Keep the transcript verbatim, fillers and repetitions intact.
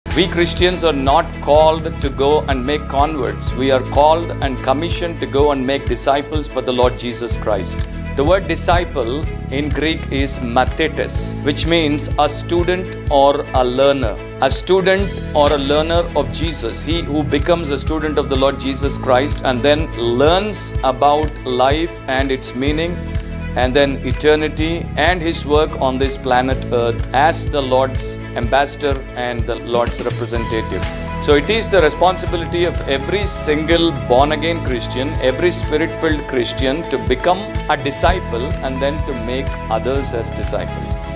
We Christians are not called to go and make converts. We are called and commissioned to go and make disciples for the Lord Jesus Christ. The word disciple in Greek is mathetes, which means a student or a learner. A student or a learner of Jesus. He who becomes a student of the Lord Jesus Christ and then learns about life and its meaning, and then eternity and His work on this planet Earth as the Lord's ambassador and the Lord's representative. So it is the responsibility of every single born-again Christian, every Spirit-filled Christian to become a disciple and then to make others as disciples.